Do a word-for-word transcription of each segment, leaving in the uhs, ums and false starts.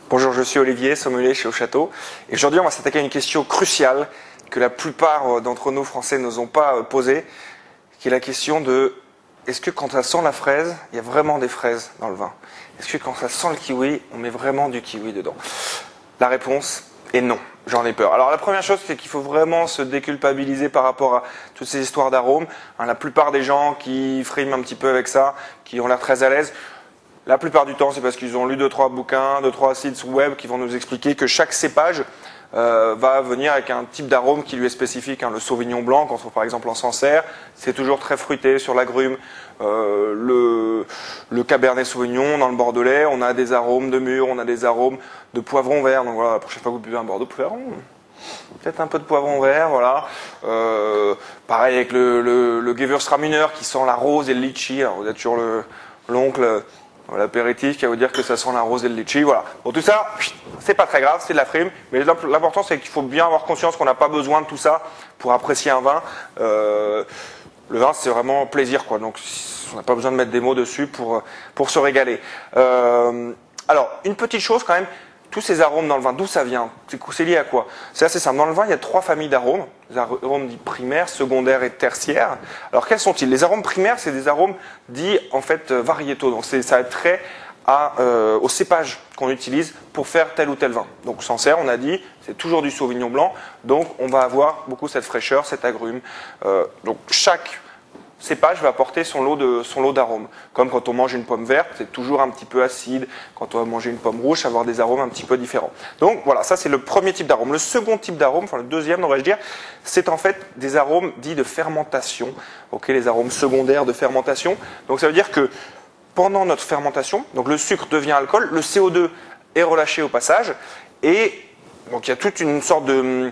Bonjour, je suis Olivier, sommelier chez Au Château. Et aujourd'hui, on va s'attaquer à une question cruciale que la plupart d'entre nous Français n'osent pas poser, qui est la question de est-ce que quand ça sent la fraise, il y a vraiment des fraises dans le vin? Est-ce que quand ça sent le kiwi, on met vraiment du kiwi dedans? La réponse est non, j'en ai peur. Alors la première chose, c'est qu'il faut vraiment se déculpabiliser par rapport à toutes ces histoires d'arômes. Hein, la plupart des gens qui friment un petit peu avec ça, qui ont l'air très à l'aise, la plupart du temps, c'est parce qu'ils ont lu deux trois bouquins, deux trois sites web qui vont nous expliquer que chaque cépage euh, va venir avec un type d'arôme qui lui est spécifique. Hein. Le Sauvignon blanc, quand on trouve par exemple en Sancerre, c'est toujours très fruité sur l'agrume. Euh, le, le Cabernet Sauvignon, dans le Bordelais, on a des arômes de mûre, on a des arômes de poivron vert. Donc voilà, la prochaine fois que vous buvez un Bordeaux poivron, peut-être un peu de poivron vert, voilà. Euh, pareil avec le, le, le Gewürztraminer qui sent la rose et le litchi. Alors vous êtes sur le l'oncle. L'apéritif qui va vous dire que ça sent la rose et le litchi, voilà. Bon, tout ça, c'est pas très grave, c'est de la frime, mais l'important c'est qu'il faut bien avoir conscience qu'on n'a pas besoin de tout ça pour apprécier un vin. Euh, le vin, c'est vraiment plaisir, quoi. Donc, on n'a pas besoin de mettre des mots dessus pour pour se régaler. Euh, alors, une petite chose quand même. Tous ces arômes dans le vin, d'où ça vient? C'est lié à quoi? C'est assez simple. Dans le vin, il y a trois familles d'arômes. Les arômes dits primaires, secondaires et tertiaires. Alors, quels sont-ils? Les arômes primaires, c'est des arômes dits en fait variétaux. Donc, ça a trait à, euh, au cépage qu'on utilise pour faire tel ou tel vin. Donc, Sancerre, on a dit, c'est toujours du Sauvignon blanc. Donc, on va avoir beaucoup cette fraîcheur, cet agrume. Euh, donc, chaque cépage va apporter son lot de son lot d'arômes. Comme quand on mange une pomme verte, c'est toujours un petit peu acide. Quand on va manger une pomme rouge, ça va avoir des arômes un petit peu différents. Donc voilà, ça c'est le premier type d'arôme. Le second type d'arôme, enfin le deuxième, devrais-je dire, c'est en fait des arômes dits de fermentation. Ok, les arômes secondaires de fermentation. Donc ça veut dire que pendant notre fermentation, donc le sucre devient alcool, le C O deux est relâché au passage, et donc il y a toute une sorte de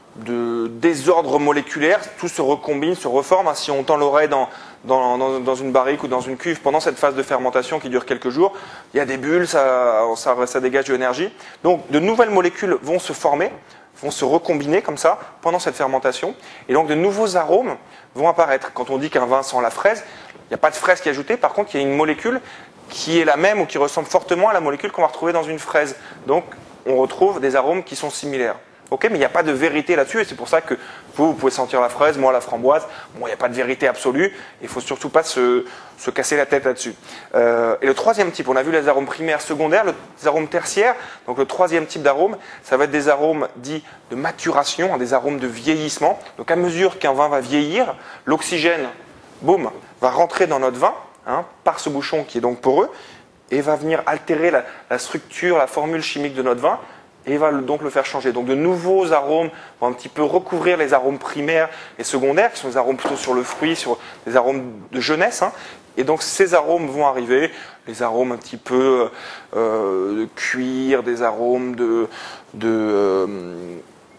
de désordre moléculaire, tout se recombine, se reforme. Si on tend l'oreille dans, dans, dans, dans une barrique ou dans une cuve pendant cette phase de fermentation qui dure quelques jours, il y a des bulles, ça, ça, ça dégage de l'énergie. Donc de nouvelles molécules vont se former, vont se recombiner comme ça pendant cette fermentation. Et donc de nouveaux arômes vont apparaître. Quand on dit qu'un vin sent la fraise, il n'y a pas de fraise qui est ajoutée, par contre il y a une molécule qui est la même ou qui ressemble fortement à la molécule qu'on va retrouver dans une fraise. Donc on retrouve des arômes qui sont similaires. Ok, mais il n'y a pas de vérité là-dessus, et c'est pour ça que vous, vous pouvez sentir la fraise, moi la framboise. Bon, il n'y a pas de vérité absolue, il ne faut surtout pas se, se casser la tête là-dessus. Euh, et le troisième type, on a vu les arômes primaires, secondaires, les arômes tertiaires. Donc le troisième type d'arôme, ça va être des arômes dits de maturation, des arômes de vieillissement. Donc à mesure qu'un vin va vieillir, l'oxygène, boum, va rentrer dans notre vin, hein, par ce bouchon qui est donc poreux, et va venir altérer la, la structure, la formule chimique de notre vin, et va donc le faire changer. Donc de nouveaux arômes vont un petit peu recouvrir les arômes primaires et secondaires, qui sont des arômes plutôt sur le fruit, sur des arômes de jeunesse. Hein. Et donc ces arômes vont arriver, les arômes un petit peu euh, de cuir, des arômes de, de, euh,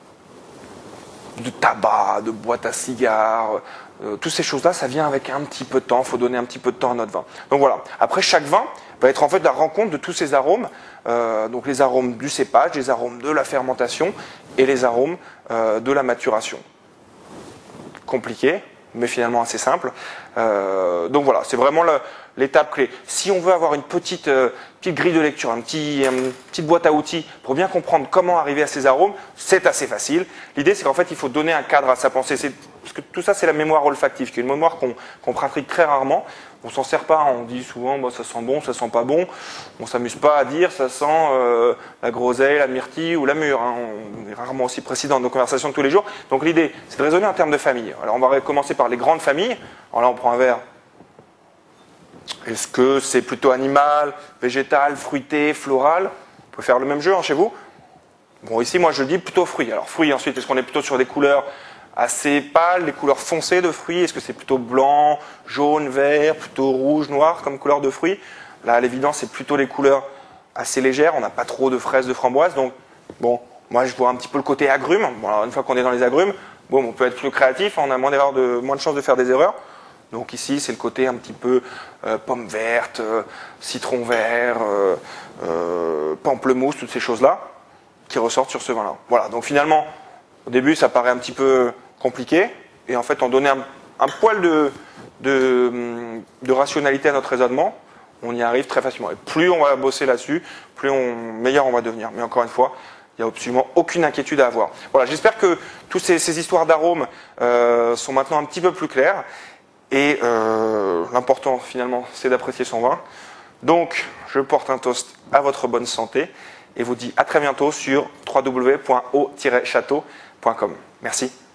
de tabac, de boîte à cigares. Euh, toutes ces choses-là, ça vient avec un petit peu de temps, il faut donner un petit peu de temps à notre vin. Donc voilà, après chaque vin va être en fait la rencontre de tous ces arômes, euh, donc les arômes du cépage, les arômes de la fermentation et les arômes euh, de la maturation. Compliqué, mais finalement assez simple. Euh, donc voilà, c'est vraiment l'étape clé. Si on veut avoir une petite, euh, petite grille de lecture, un petit, une petite boîte à outils pour bien comprendre comment arriver à ces arômes, c'est assez facile. L'idée, c'est qu'en fait, il faut donner un cadre à sa pensée. Parce que tout ça, c'est la mémoire olfactive, qui est une mémoire qu'on qu'on pratique très rarement. On s'en sert pas, on dit souvent bah, ça sent bon, ça sent pas bon. On s'amuse pas à dire ça sent euh, la groseille, la myrtille ou la mûre. Hein. On est rarement aussi précis dans nos conversations de tous les jours. Donc l'idée, c'est de raisonner en termes de famille. Alors on va commencer par les grandes familles. Alors là, on prend un verre. Est-ce que c'est plutôt animal, végétal, fruité, floral? Vous pouvez faire le même jeu hein, chez vous. Bon, ici, moi, je dis plutôt fruits. Alors fruits, ensuite, est-ce qu'on est plutôt sur des couleurs assez pâles, des couleurs foncées de fruits? Est-ce que c'est plutôt blanc, jaune, vert, plutôt rouge, noir comme couleur de fruits? Là, à l'évidence, c'est plutôt les couleurs assez légères. On n'a pas trop de fraises, de framboises. Donc, bon, moi, je vois un petit peu le côté agrumes. Bon, alors, une fois qu'on est dans les agrumes, bon, on peut être plus créatif. On a moins, de, moins de chances de faire des erreurs. Donc ici, c'est le côté un petit peu euh, pomme verte, euh, citron vert, euh, euh, pamplemousse, toutes ces choses-là qui ressortent sur ce vin-là. Voilà, donc finalement, au début, ça paraît un petit peu compliqué, et en fait, on donnait un, un poil de, de, de rationalité à notre raisonnement. on y arrive très facilement. Et plus on va bosser là-dessus, plus on, meilleur on va devenir. Mais encore une fois, il n'y a absolument aucune inquiétude à avoir. Voilà, j'espère que toutes ces, ces histoires d'arômes euh, sont maintenant un petit peu plus claires. Et euh, l'important finalement, c'est d'apprécier son vin. Donc, je porte un toast à votre bonne santé et vous dis à très bientôt sur w w w point o tiret château point com. Merci.